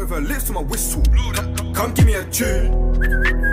with her lips to my whistle. Come give me a tune.